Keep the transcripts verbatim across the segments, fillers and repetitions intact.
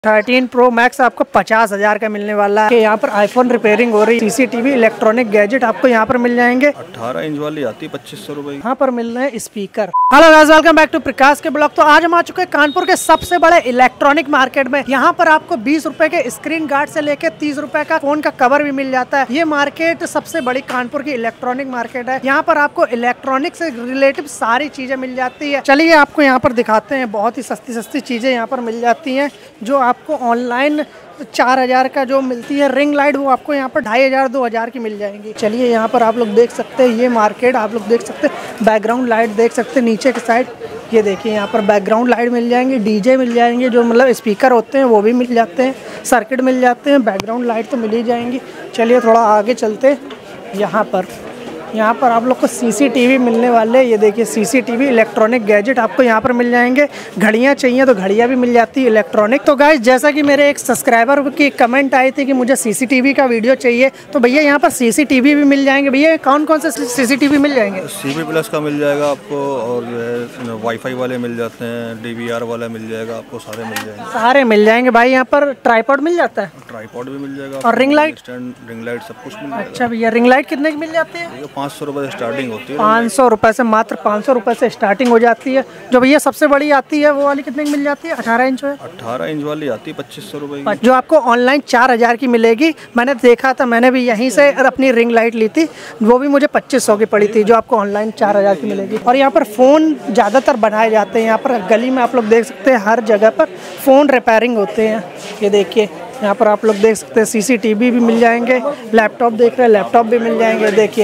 Thirteen pro max आपको पचास हजार का मिलने वाला है। यहाँ पर आईफोन रिपेयरिंग हो रही है, सीसीटीवी इलेक्ट्रॉनिक गैजेट आपको यहाँ पर मिल जाएंगे। अठारह इंच वाली आती है पच्चीस सौ रुपए। यहाँ पर मिल रहे हैं speaker. Hello guys, welcome back to Prakash के ब्लॉग। तो आज हम आ चुके हैं कानपुर के सबसे बड़े इलेक्ट्रॉनिक मार्केट में। यहाँ पर आपको बीस रुपए के स्क्रीन गार्ड से लेके तीस रुपए का फोन का कवर भी मिल जाता है। ये मार्केट सबसे बड़ी कानपुर की इलेक्ट्रॉनिक मार्केट है। यहाँ पर आपको इलेक्ट्रॉनिक से रिलेटिव सारी चीजें मिल जाती है। चलिए आपको यहाँ पर दिखाते हैं। बहुत ही सस्ती सस्ती चीजें यहाँ पर मिल जाती है जो आपको ऑनलाइन चार हजार का जो मिलती है रिंग लाइट, वो आपको यहाँ पर ढाई हजार दो हजार की मिल जाएंगी। चलिए यहाँ पर आप लोग देख सकते हैं, ये मार्केट आप लोग देख सकते हैं। बैकग्राउंड लाइट देख सकते हैं नीचे के साइड, ये देखिए यहाँ पर बैकग्राउंड लाइट मिल जाएंगे, डीजे मिल जाएंगे, जो मतलब स्पीकर होते हैं वो भी मिल जाते हैं, सर्किट मिल जाते हैं, बैकग्राउंड लाइट तो मिल ही जाएंगी। चलिए थोड़ा आगे चलते। यहाँ पर यहाँ पर आप लोग को सीसीटीवी मिलने वाले, ये देखिए सीसीटीवी इलेक्ट्रॉनिक गैजेट आपको यहाँ पर मिल जाएंगे। घड़ियाँ चाहिए तो घड़ियाँ भी मिल जाती है इलेक्ट्रॉनिक। तो गाइस, जैसा कि मेरे एक सब्सक्राइबर की कमेंट आई थी कि मुझे सीसीटीवी का वीडियो चाहिए, तो भैया यहाँ पर सीसीटीवी भी मिल जाएंगे। भैया कौन कौन से सीसीटीवी मिल जाएंगे? सीबी प्लस का मिल जाएगा आपको, और जो है वाईफाई वाले मिल जाते हैं, डीवीआर वाला मिल जाएगा आपको, सारे मिल जाएंगे। सारे मिल जाएंगे भाई। यहाँ पर ट्राईपॉड मिल जाता है, ट्राईपॉड भी मिल जाएगा, और रिंग लाइट, रिंग लाइट सब कुछ मिल जाएगा। अच्छा भैया, रिंग लाइट कितने की मिल जाती है? पाँच सौ रुपए स्टार्टिंग होती है। पाँच सौ रुपए से, मात्र पाँच सौ रुपए से स्टार्टिंग हो जाती है। जो भैया सबसे बड़ी आती है वो वाली कितने की मिल जाती है? अठारह इंच है, अठारह इंच वाली आती है पच्चीस सौ रुपए, जो आपको ऑनलाइन चार हजार की मिलेगी। मैंने देखा था, मैंने भी यहीं से अपनी रिंग लाइट ली थी, वो भी मुझे पच्चीस सौ की पड़ी थी, जो आपको ऑनलाइन चार हजार की मिलेगी। और यहाँ पर फ़ोन ज़्यादातर बनाए जाते हैं। यहाँ पर गली में आप लोग देख सकते हैं, हर जगह पर फ़ोन रिपेयरिंग होते हैं। ये देखिए यहाँ पर आप लोग देख सकते हैं, सीसीटीवी भी मिल जाएंगे, लैपटॉप देख रहे हैं, लैपटॉप भी मिल जाएंगे। देखिए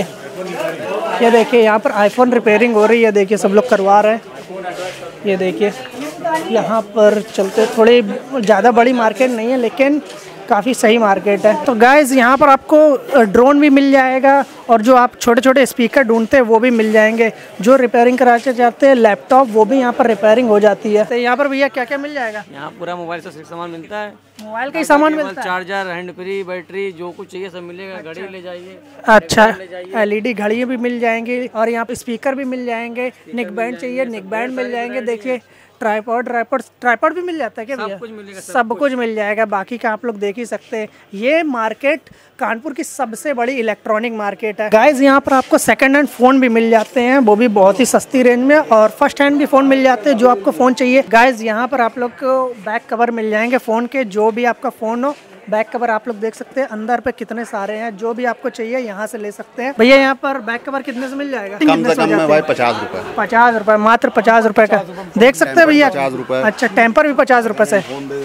ये देखिए यहाँ पर आईफोन रिपेयरिंग हो रही है, देखिए सब लोग करवा रहे हैं। ये देखिए यहाँ पर चलते, थोड़ी ज़्यादा बड़ी मार्केट नहीं है लेकिन काफ़ी सही मार्केट है। तो गाइस, यहाँ पर आपको ड्रोन भी मिल जाएगा, और जो आप छोटे छोटे स्पीकर ढूंढते हैं वो भी मिल जाएंगे। जो रिपेयरिंग कराना चाहते हैं लैपटॉप, वो भी यहाँ पर रिपेयरिंग हो जाती है। तो यहाँ पर भैया क्या क्या मिल जाएगा? यहाँ पूरा मोबाइल से सामान मिलता है, मोबाइल का ही सामान मिलता है, चार्जर, हैंड फ्री, बैटरी, जो कुछ चाहिए सब मिलेगा। घड़ी ले जाइए, अच्छा एलईडी घड़ी भी मिल जाएंगी, और यहाँ पे स्पीकर भी मिल जाएंगे। निक बैंड चाहिए, निक बैंड मिल जाएंगे। देखिए ट्राईपॉड, ट्राईपॉड ट्राईपॉड भी मिल जाता है क्या भैया? सब कुछ मिलेगा, सब, सब कुछ मिल जाएगा। बाकी का आप लोग देख ही सकते हैं। ये मार्केट कानपुर की सबसे बड़ी इलेक्ट्रॉनिक मार्केट है। गाइस, यहाँ पर आपको सेकंड हैंड फ़ोन भी मिल जाते हैं, वो भी बहुत ही सस्ती रेंज में, और फर्स्ट हैंड भी फ़ोन मिल जाते हैं जो आपको फ़ोन चाहिए। गाइस, यहाँ पर आप लोग को बैक कवर मिल जाएंगे फ़ोन के, जो भी आपका फ़ोन हो। बैक कवर आप लोग देख सकते हैं अंदर पे कितने सारे हैं, जो भी आपको चाहिए यहाँ से ले सकते हैं। भैया यहाँ पर बैक कवर कितने से मिल जाएगा? कम से कम में भाई पचास रुपए। पचास रुपए, मात्र पचास रुपए का देख सकते हैं भैया। पचास रुपए। अच्छा, टेम्पर भी पचास रुपए से,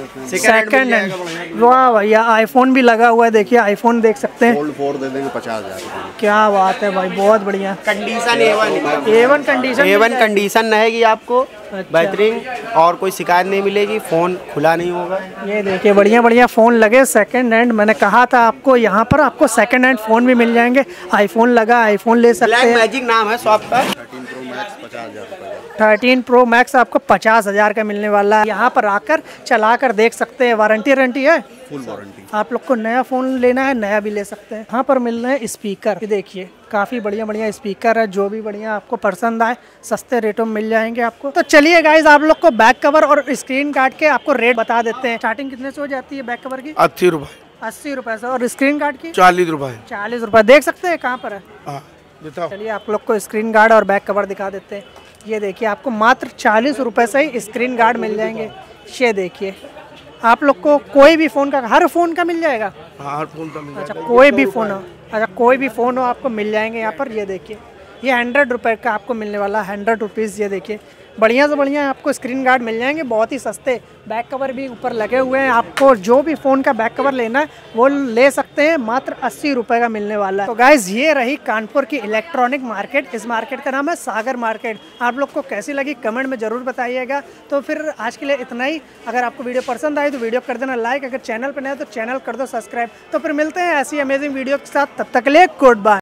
सेकंड हैंड। वाह भैया, आईफोन भी लगा हुआ है, देखिए आईफोन देख सकते हैं। फोल्ड फोर दे देंगे पचास हजार। क्या बात है भाई, बहुत बढ़िया condition A one A one condition A one condition रहेगी आपको, बेहतरीन, और कोई शिकायत नहीं मिलेगी। फोन खुला नहीं होगा। ये देखिए बढ़िया बढ़िया फोन लगे सेकंड हैंड। मैंने कहा था आपको, यहाँ पर आपको सेकंड हैंड फोन भी मिल जाएंगे। आईफोन लगा, आईफोन ले सकते हैं। ब्लैक मैजिक नाम है शॉप का। थर्टीन प्रो मैक्स पचास हजार रुपए। थर्टीन प्रो मैक्स आपको पचास हजार का मिलने वाला है। यहाँ पर आकर चला कर देख सकते हैं। वारंटी वारंटी है, फुल वारंटी। आप लोग को नया फोन लेना है, नया भी ले सकते हैं। यहाँ पर मिल रहे हैं स्पीकर, ये देखिए काफ़ी बढ़िया बढ़िया स्पीकर है। जो भी बढ़िया आपको पसंद आए सस्ते रेटों में मिल जाएंगे आपको। तो चलिए गाइज, आप लोग को बैक कवर और स्क्रीन गार्ड के आपको रेट बता देते हैं। स्टार्टिंग कितने से हो जाती है बैक कवर की? अस्सी रुपए अस्सी रुपए से, और स्क्रीन गार्ड की चालीस रुपए चालीस रुपए। देख सकते हैं कहाँ पर है। चलिए आप लोग को स्क्रीन गार्ड और बैक कवर दिखा देते हैं। ये देखिए आपको मात्र चालीस रुपए से ही स्क्रीन गार्ड मिल जाएंगे। ये देखिए आप लोग को कोई भी फ़ोन का, हर फ़ोन का मिल जाएगा। हर फोन का मिल अच्छा, कोई भी फ़ोन हो, अच्छा कोई भी फ़ोन हो आपको मिल जाएंगे यहाँ पर। ये देखिए ये हंड्रेड रुपये का आपको मिलने वाला, हंड्रेड रुपीज़। ये देखिए बढ़िया से बढ़िया आपको स्क्रीन गार्ड मिल जाएंगे, बहुत ही सस्ते। बैक कवर भी ऊपर लगे हुए हैं। आपको जो भी फ़ोन का बैक कवर लेना है वो ले सकते हैं, मात्र अस्सी रुपये का मिलने वाला है। तो गाइज, ये रही कानपुर की इलेक्ट्रॉनिक मार्केट। इस मार्केट का नाम है सागर मार्केट। आप लोग को कैसी लगी कमेंट में ज़रूर बताइएगा। तो फिर आज के लिए इतना ही। अगर आपको वीडियो पसंद आई तो वीडियो कर देना लाइक, अगर चैनल पर नए तो चैनल कर दो सब्सक्राइब। तो फिर मिलते हैं ऐसी अमेजिंग वीडियो के साथ, तब तक के लिए गुड बाय।